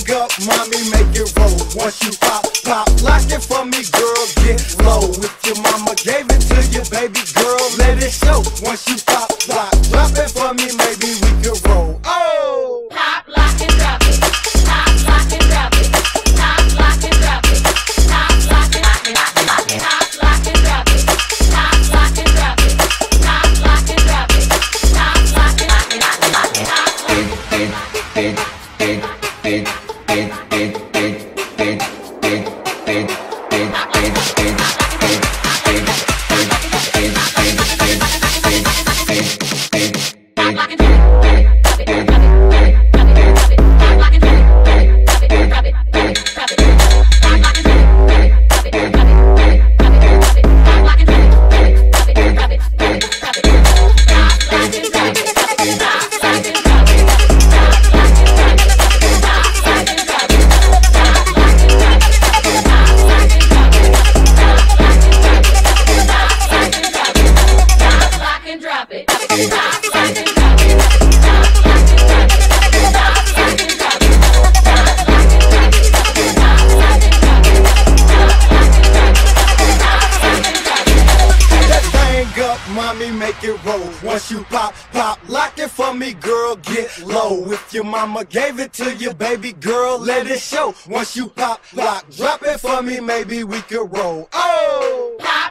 thing up, mommy, make it roll. Once you pop, pop, lock it for me, girl, get low. If your mama gave it to you, baby girl, let it show. Once you pop, lock, drop it for me, maybe we can roll. Oh! Pop, lock, and drop it. Pop, lock, and drop it. Pop, lock, and drop it. Pop, lock, and drop it. Pop, lock, and drop it. Pop, lock, and drop it. Pop, lock, and drop it. Pop, lock, and drop it. Mommy, make it roll. Once you pop, pop, lock it for me, girl, get low. If your mama gave it to you, baby girl, let it show. Once you pop, lock, drop it for me, maybe we could roll. Oh! Pop,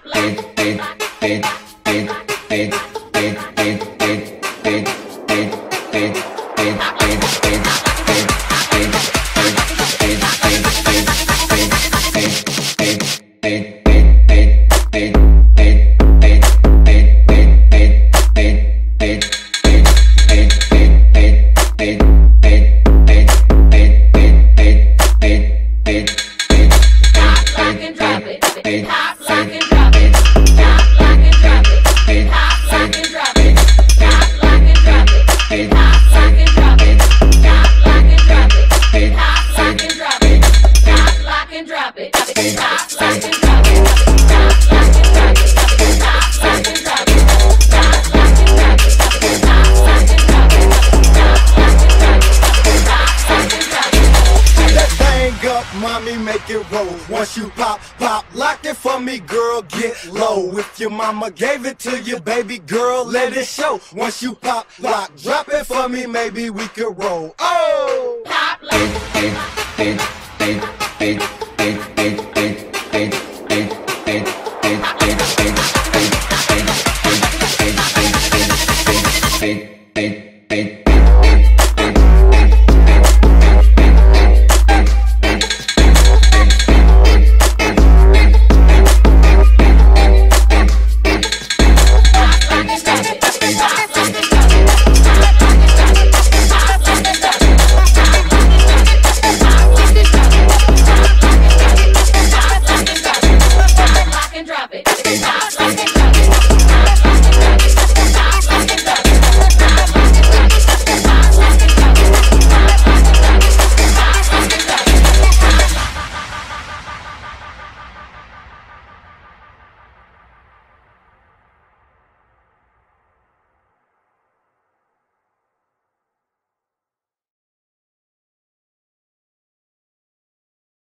Mommy, make it roll. Once you pop, pop, lock it for me, girl, get low. If your mama gave it to you, baby girl, let it show. Once you pop, lock, drop it for me, maybe we could roll. Oh! pop, lock.